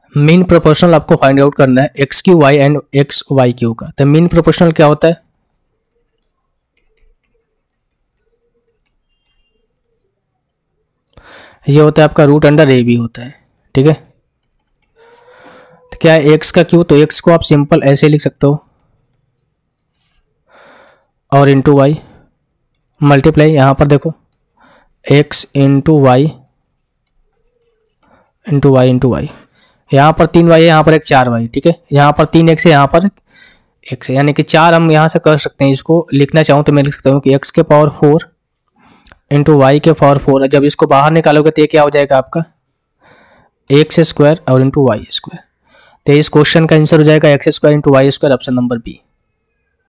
Mean proportional आपको find out करना है X Q Y and X Y Q का। तो मीन प्रोपोर्शनल क्या होता है, ये होता है आपका रूट अंडर ए बी होता है, ठीक है। तो क्या है एक्स का क्यू, तो एक्स को आप सिंपल ऐसे लिख सकते हो और इंटू वाई मल्टीप्लाई, यहाँ पर देखो X into Y into Y into Y, यहाँ पर 3 वाई है, यहाँ पर एक 4 वाई, ठीक है। यहाँ पर 3 एक्स है, यहाँ पर एक्स है, यानी कि 4 हम यहाँ से कर सकते हैं। इसको लिखना चाहूँ तो मैं लिख सकता हूँ कि एक्स के पावर 4 इंटू वाई के पावर 4 है। जब इसको बाहर निकालोगे तो ये क्या हो जाएगा आपका एक्स स्क्वायर और इंटू वाई स्क्वायर। तो इस क्वेश्चन का आंसर हो जाएगा X square into Y square, option number B.